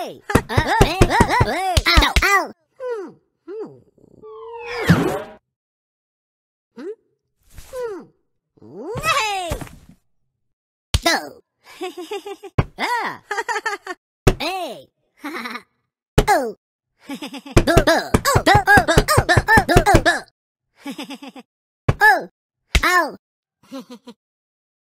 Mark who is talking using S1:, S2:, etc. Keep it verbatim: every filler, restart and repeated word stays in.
S1: Hey! Uh, hey! Uh, hey! Ow! Ow! Hmm. Hmm. Hmm. Hmm. Hey! Go! Ah! Hey! Oh! Go! Go! Oh! Go!